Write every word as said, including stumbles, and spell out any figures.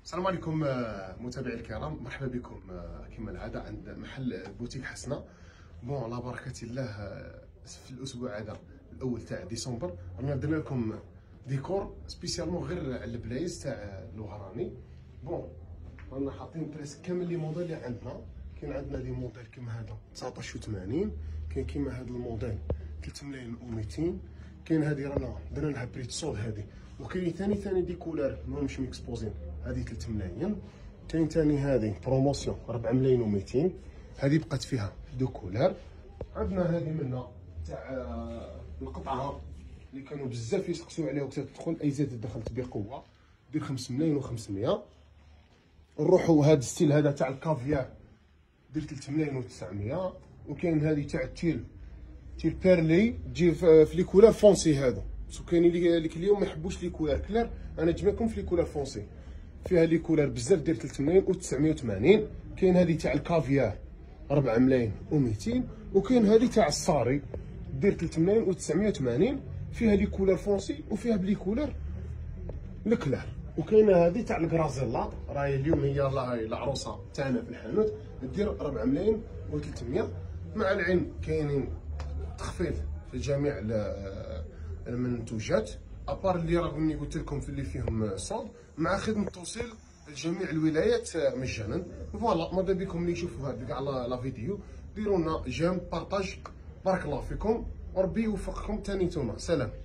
السلام عليكم آه، متابعي الكرام، مرحبا بكم آه، كما العاده عند محل بوتيك حسنه. بون على بركه الله، آه، في الاسبوع هذا الاول تاع ديسمبر رانا درنا لكم ديكور سبيسيالمون غير على البلايص تاع الوهراني. بون رانا حاطين بريسك كامل لي موديل اللي عندنا. كاين عندنا لي موديل كيما هذا تسعطاش و ثمانين، كاين كيما هذا الموديل ثلاثة ملايين و مئتين، كاين هذه رانا درنا لها بريت سول هذه، وكاين ثاني ثاني دي كولار ماهمش ميكسبوزين هذه ثلاثة ملايين. كاين ثاني هذه بروموسيون أربعة ملايين و مئتين، هذه بقات فيها دو كولار. عندنا هذه منا تاع القطعه اللي كانوا بزاف يسقسوا عليها وقت تدخل اي زاد دخلت بقوه، دير خمسة ملايين و خمسمية. نروحوا هذا الستيل هذا تاع الكافيار دير ثلاثة ملايين و تسعمية. وكاين هذه تاع التيل تيل بيرلي تجي في لي كولار فونسي هذا، باسكو كاين اللي اليوم ما يحبوش لي كولار كلير، انا جبتكم في لي كولار فونسي فيها لي كولار بزاف دير ثلاثة ملايين و تسعمية وثمانين. كاين هذه تاع الكافيار أربعة ملايين و مئتين، وكاين هذه تاع الصاري دير ثلاثة ملايين و تسعمية وثمانين، فيها لي كولار فونسي وفيها بلي كولار الكلار. وكاينه هذه تاع الكرازيلا راهي اليوم هي راهي العروسه تاعنا في الحانوت، دير أربعة ملايين و ثلاثمية. مع العلم كاينين تخفيض في جميع المنتوجات ابار اللي راهم قلت لكم في اللي فيهم صاد، مع خدمه توصيل لجميع الولايات مجانا. فوالا ماذا بكم اللي يشوفوا هاد كاع لا فيديو ديروا لنا جيم بارطاج. بارك الله فيكم وربي يوفقكم تاني نتوما. سلام.